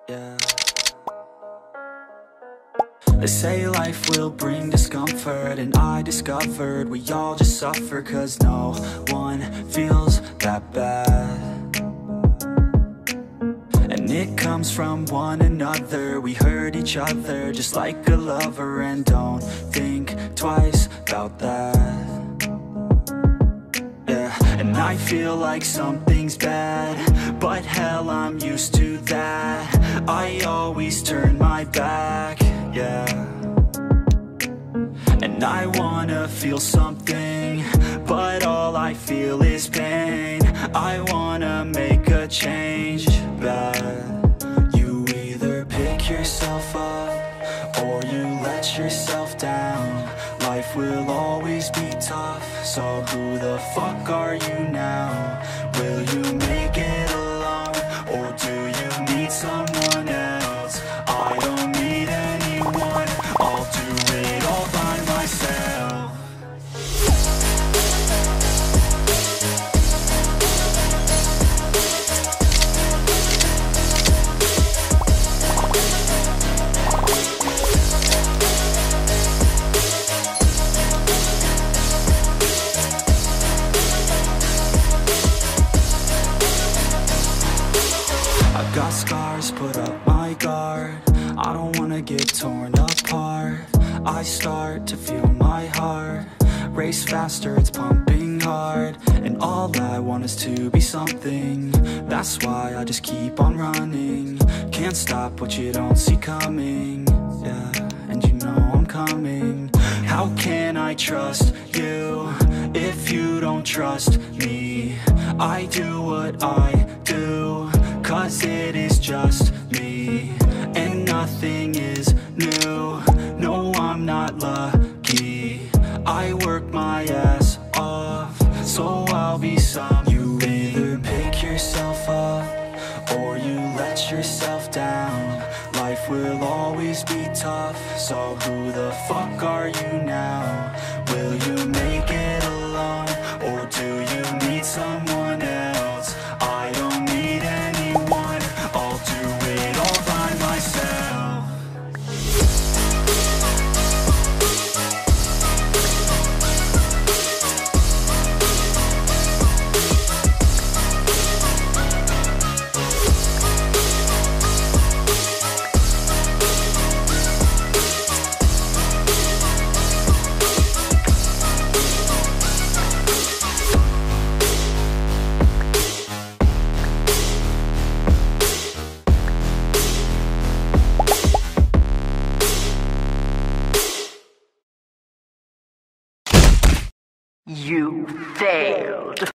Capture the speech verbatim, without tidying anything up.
Yeah. They say life will bring discomfort, and I discovered we all just suffer, cause no one feels that bad. And it comes from one another, we hurt each other just like a lover, and don't think twice about that. Yeah, and I feel like something's bad, but hell, I'm used to that. I always turn my back, yeah. And I wanna feel something, but all I feel is pain. I wanna make a change, but you either pick yourself up or you let yourself down. Life will always be tough, so who the fuck are you now? Will you make it alone, or do you need someone else? I don't need anyone, I'll do it all by myself. Got scars, put up my guard. I don't wanna get torn apart. I start to feel my heart race faster, it's pumping hard. And all I want is to be something. That's why I just keep on running. Can't stop what you don't see coming. Yeah, and you know I'm coming. How can I trust you if you don't trust me? I do what I do, cause it is just me, and nothing is new. No, I'm not lucky. I work my ass off, so I'll be some. You either pick yourself up or you let yourself down. Life will always be tough, so who the fuck are you now? Will you make it alone, or do you need someone else? I don't need anyone, I'll do it all by myself. You failed.